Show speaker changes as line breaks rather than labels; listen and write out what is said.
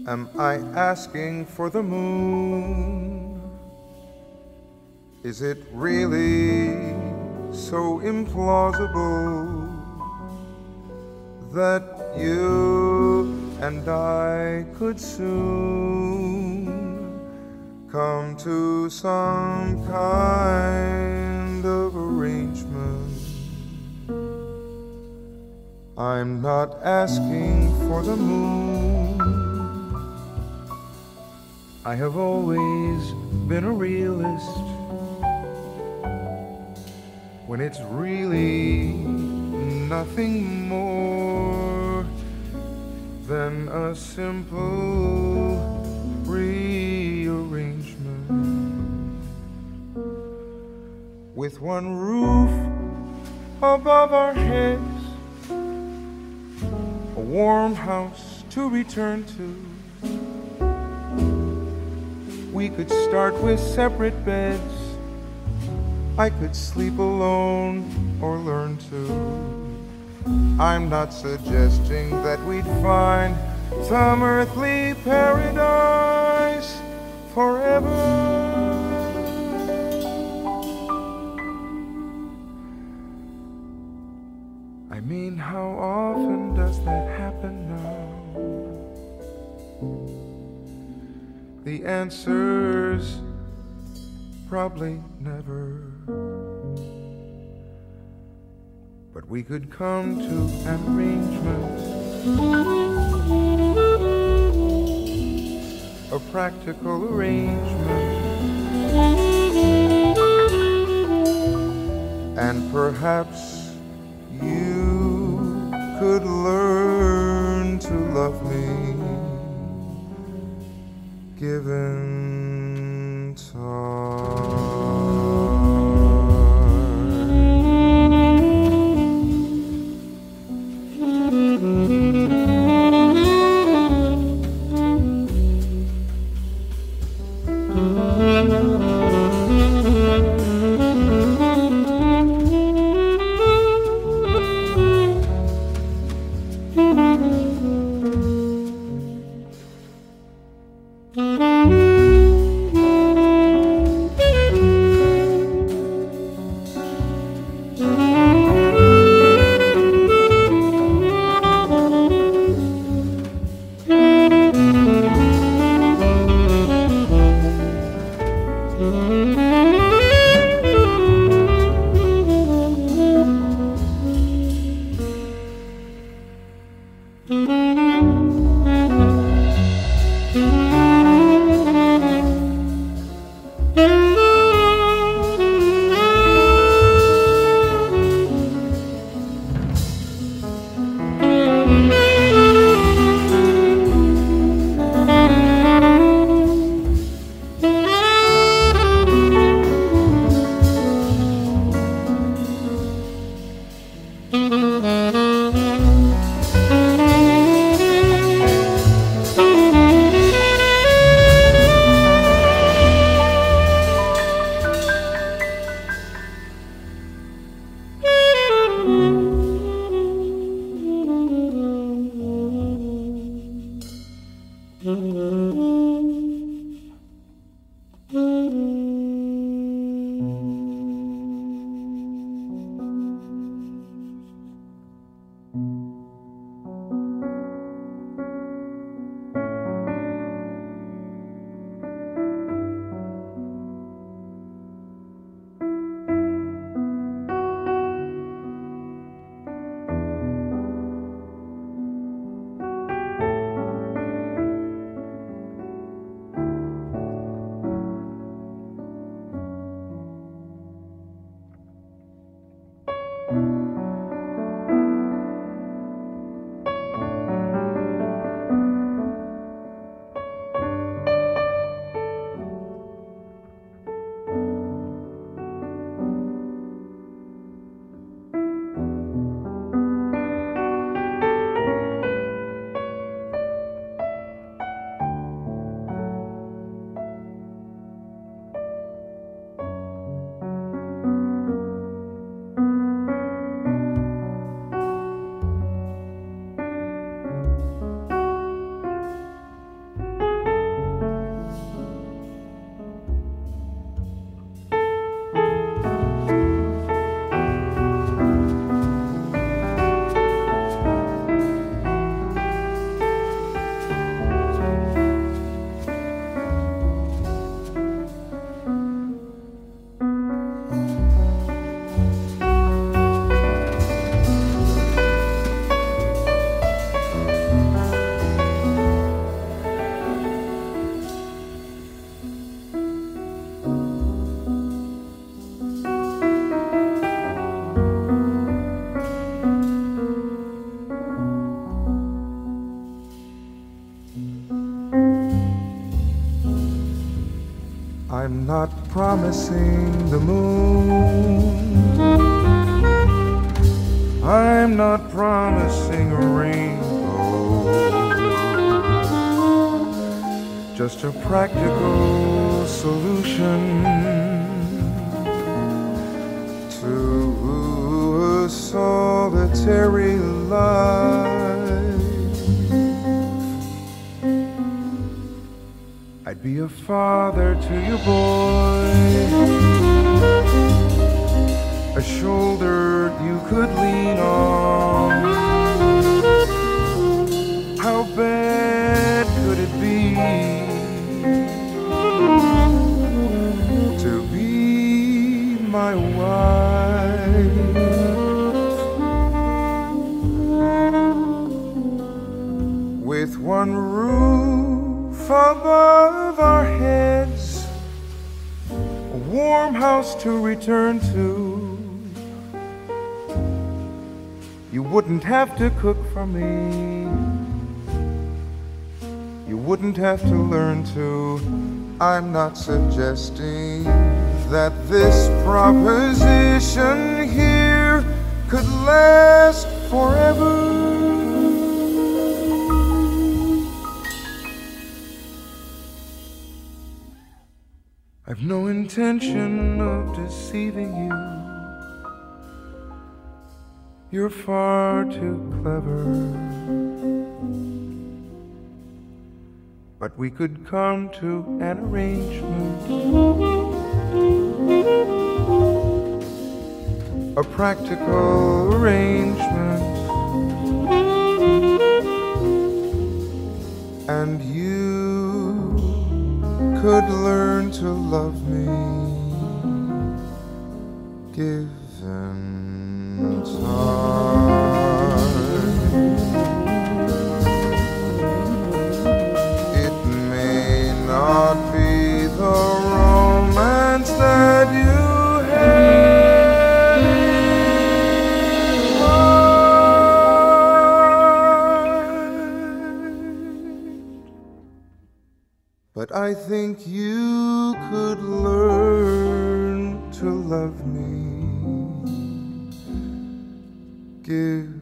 Am I asking for the moon? Is it really so implausible that you and I could soon come to some kind of arrangement? I'm not asking for the moon. I have always been a realist when it's really nothing more than a simple rearrangement. With one roof above our heads, a warm house to return to. We could start with separate beds. I could sleep alone or learn to. I'm not suggesting that we'd find some earthly paradise forever. I mean, how often does that happen now? The answer's probably never. But we could come to an arrangement, a practical arrangement, and perhaps you could learn to love me given time. I'm not promising the moon. I'm not promising a rainbow. Just a practical solution to a solitary life. I'd be a father to your boy, a shoulder you could lean on. How bad could it be to be my wife? With one roof above our heads, a warm house to return to. You wouldn't have to cook for me, you wouldn't have to learn to. I'm not suggesting that this proposition here could last forever. I've no intention of deceiving you. You're far too clever. But we could come to an arrangement, a practical arrangement, and you could learn to love me, given time. It may not be the romance that you had in mind, but I think you could learn to love me, give